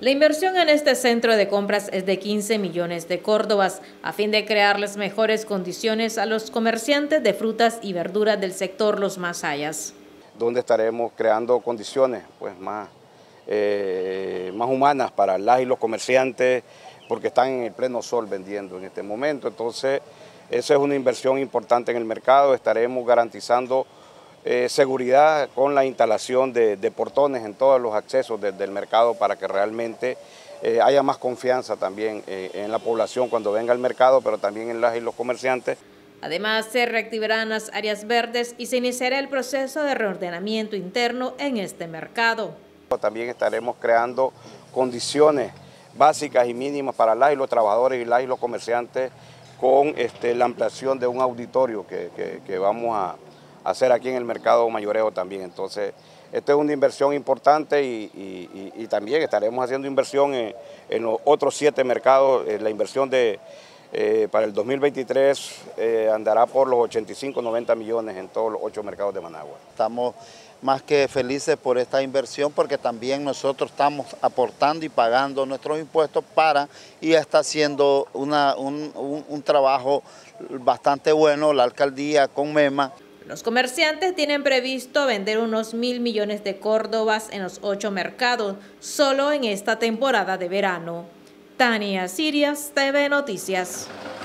La inversión en este centro de compras es de 15 millones de córdobas, a fin de crearles mejores condiciones a los comerciantes de frutas y verduras del sector Los Masayas. Donde estaremos creando condiciones pues, más humanas para las y los comerciantes, porque están en el pleno sol vendiendo en este momento. Entonces, esa es una inversión importante en el mercado. Estaremos garantizando seguridad con la instalación de portones en todos los accesos del mercado para que realmente haya más confianza también en la población cuando venga al mercado, pero también en las y los comerciantes. Además, se reactivarán las áreas verdes y se iniciará el proceso de reordenamiento interno en este mercado. También estaremos creando condiciones básicas y mínimas para las y los trabajadores y las y los comerciantes con la ampliación de un auditorio que vamos a hacer aquí en el mercado mayoreo también. Entonces, esta es una inversión importante y también estaremos haciendo inversión en los otros 7 mercados. La inversión para el 2023 andará por los 85-90 millones en todos los 8 mercados de Managua. Estamos más que felices por esta inversión porque también nosotros estamos aportando y pagando nuestros impuestos y está haciendo un trabajo bastante bueno la alcaldía con MEMA. Los comerciantes tienen previsto vender unos 1.000 millones de córdobas en los 8 mercados, solo en esta temporada de verano. Tania Sirias, TV Noticias.